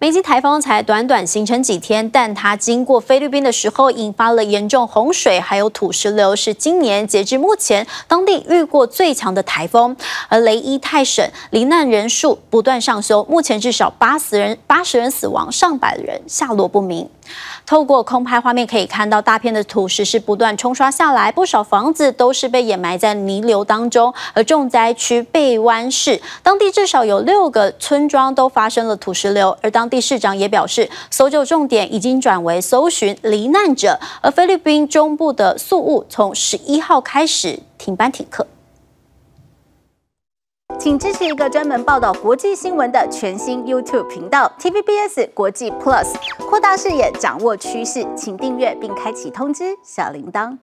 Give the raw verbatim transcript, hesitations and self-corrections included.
梅基台风才短短形成几天，但它经过菲律宾的时候，引发了严重洪水，还有土石流，是今年截至目前当地遇过最强的台风。而雷伊泰省罹难人数不断上修，目前至少八十人八十人死亡，上百人下落不明。透过空拍画面可以看到，大片的土石是不断冲刷下来，不少房子都是被掩埋在泥流当中。而重灾区贝湾市，当地至少有六个村庄都发生了土石流，而当地市长也表示，搜救重点已经转为搜寻罹难者。而菲律宾中部的宿务从十一号开始停班停课。 请支持一个专门报道国际新闻的全新 YouTube 频道 T V B S 国际 Plus， 扩大视野，掌握趋势，请订阅并开启通知小铃铛。